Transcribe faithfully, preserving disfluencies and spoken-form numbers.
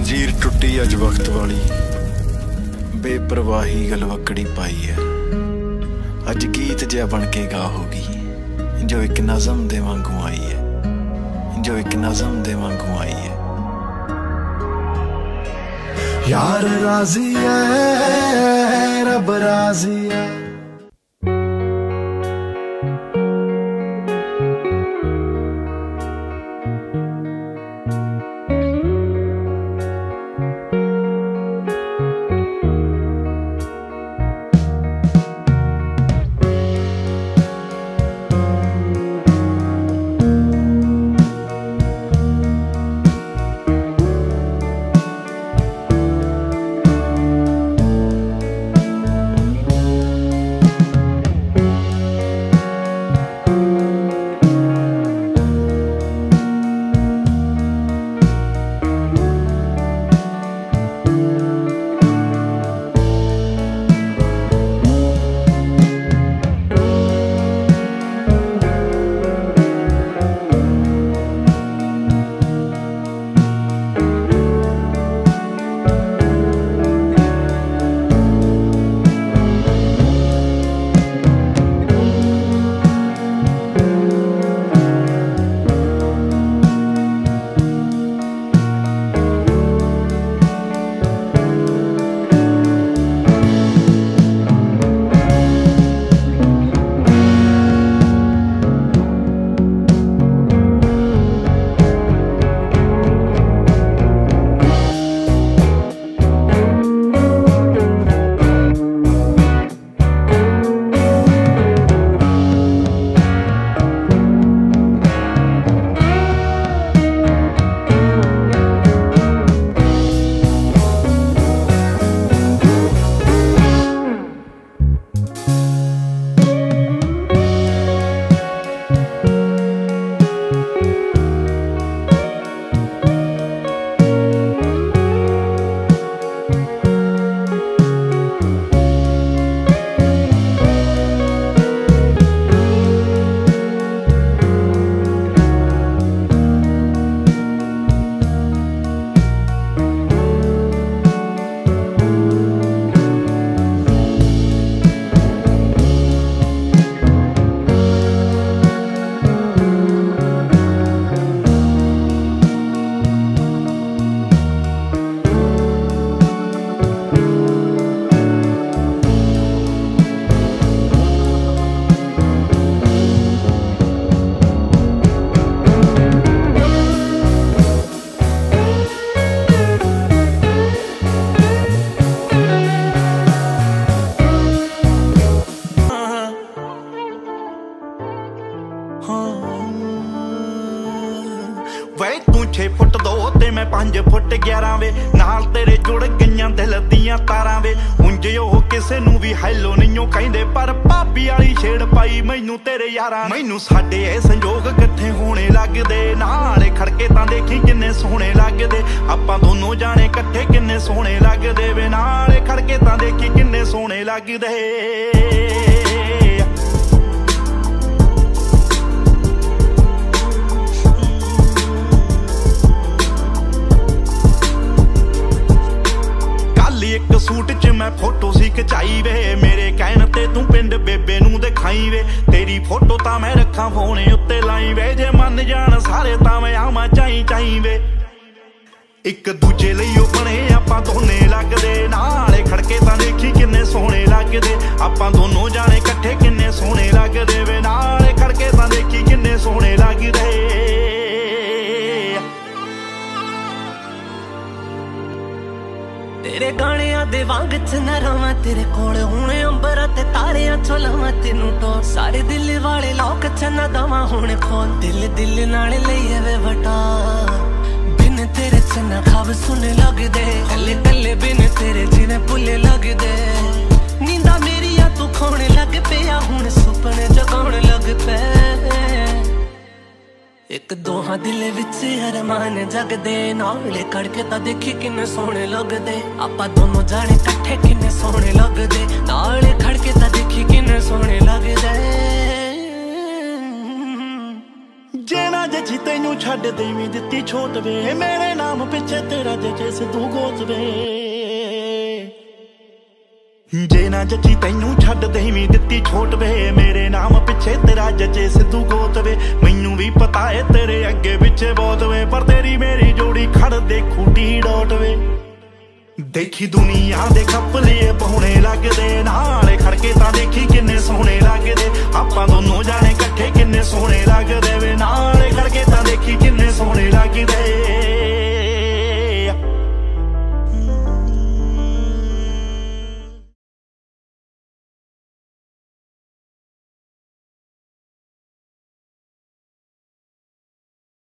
जंजीर टुटी अज वक्त वाली, बेपरवाही गलवकड़ी पाई है। अज गीत जिहा बन के गा होगी, जो एक नज़म दे वांगू आई है, जो एक नज़म दे वांगू आई है। यार राजी है, रब राजी है। वे तू छे फुट दो ते मैं पांच फुट ग्यारह वे, नाल तेरे जुड़ गईयां दिल दियां तारां वे। उंज ओह किसे नू भी हैलो नहीं कहिंदे, पर भाभी वाली छेड़ पाई मैनू तेरे यारां। मैनू साडे ए संजोग कट्ठे होने लगदे, नाले खड़के तां देखी किन्ने सोहणे लगदे। आपां दोनों जाने कट्ठे किन्ने सोहणे लगदे वे, नाले खड़के तां देखी किन्ने सोहणे लगदे। एक सूट च मैं फोटो सी खचाई वे, मेरे कहण ते तू पिंड बेबे नू दिखाई वे। तेरी फोटो तां मैं रखा फोने उत्ते लाई वे, जे मन जान सारे तां मैं आवां चाई चाई वे। एक दूजे लई ओ बने आपां दोने लगदे, नाले खड़के तां देखी किन्ने सोहणे लगदे। आपां दोनों जाने कट्ठे किन्ने सोहणे लगदे वे, नाले खड़के तां देखी किन्ने सोहणे लगदे। तेरे गाणियां दे वांग च न रवां, तेरे कोल हुणे अंबर ते तारियां चो लवां तेनू तो। सारे दिल वाले लोक च न दवां हुणे खोल, दिल दिल नाल लईए वे वटा। बिन तेरे च न खाब सुने लगदे, कल्ले कल्ले बिन तेरे जिवें भुल्ले लगदे। नींदा मेरिया तू खोणे लग पिया, हुण सुपने जगाउण लग पे। एक दोहां दिल विच अरमान जगदे, नाले खड़के तां देखी किन्ने सोहणे लगदे। आपां दोनों जाने कट्ठे किन्ने सोहणे लगदे, नाले खड़के तां देखी किन्ने सोहणे लगदे। जेना जे ਜੱਜੀ ਤੈਨੂੰ ਛੱਡ ਦੇਵੀਂ ਦਿੱਤੀ ਛੋਟ ਵੇ ਮੇਰੇ ਨਾਮ ਪਿੱਛੇ ਤੇਰਾ ਜੱਜੇ ਸਿੱਧੂ ਗੋਤ ਵੇ ਜੇ ਨਾ ਜੱਜੀ ਤੈਨੂੰ ਛੱਡ ਦੇਵੀਂ ਦਿੱਤੀ ਛੋਟ ਵੇ ਮੇਰੇ ਨਾਮ ਪਿੱਛੇ ਤੇਰਾ ਜੱਜੇ ਸਿੱਧੂ ਗੋਤ ਵੇ ਮੈਨੂੰ ਵੀ ਪਤਾ ਏ ਤੇਰੇ ਅੱਗੇ ਪਿੱਛੇ ਬਹੁਤ ਵੇ ਪਰ ਤੇਰੀ ਮੇਰੀ ਜੋੜੀ ਖੜ ਦੇ ਖੂਟੀ ਡੋਟ ਵੇ ਦੇਖੀ ਦੁਨੀਆ ਦੇ ਖੱਪਲੇ ਬਹੁਣੇ ਲੱਗਦੇ ਨਾਲੇ ਖੜਕੇ ਤਾਂ ਦੇਖੀ ਕਿੰਨੇ ਸੋਹਣੇ ਲੱਗਦੇ ਆਪਾਂ ਦੋਨੋਂ ਜਾਣੇ ਇਕੱਠੇ ਕਿੰਨੇ ਸੋਹਣੇ ਲੱਗਦੇ ਵੇ ਨਾਲੇ ਖੜਕੇ ਤਾਂ ਦੇਖੀ